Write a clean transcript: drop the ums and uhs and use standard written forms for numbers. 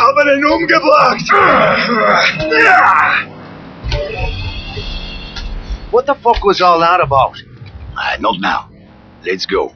haben ihn umgebracht! What the fuck was all that about? Not now. Let's go.